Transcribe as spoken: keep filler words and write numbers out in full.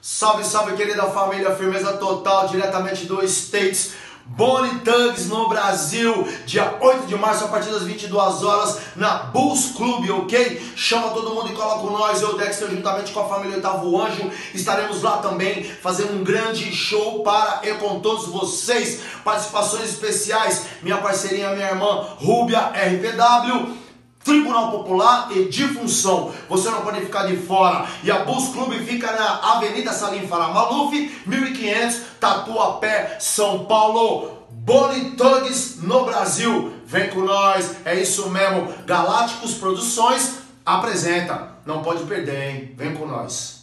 Salve, salve, querida família, firmeza total, diretamente do States, Bone Thugs no Brasil, dia oito de março, a partir das vinte e duas horas, na Bulls Club, ok? Chama todo mundo e cola com nós, eu, Dexter, juntamente com a família Oitavo Anjo, estaremos lá também, fazendo um grande show para e com todos vocês, participações especiais, minha parceirinha, minha irmã, Rúbia, R P W, Tribunal Popular e Difunção, você não pode ficar de fora. E a Bulls Club fica na Avenida Salim Farah Maluf, mil e quinhentos, Tatuapé, São Paulo. Bone Thugs no Brasil, vem com nós, é isso mesmo. Galácticos Produções apresenta, não pode perder, hein? Vem com nós.